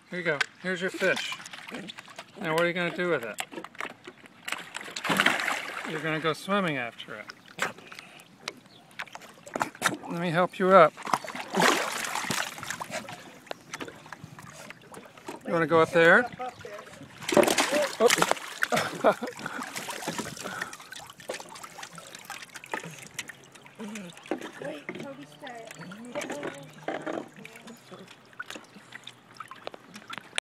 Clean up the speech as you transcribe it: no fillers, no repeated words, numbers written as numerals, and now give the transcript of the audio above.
Here you go. Here's your fish. Now what are you going to do with it? You're going to go swimming after it. Let me help you up. You want to go up there? Oh. Wait, Toby, stay.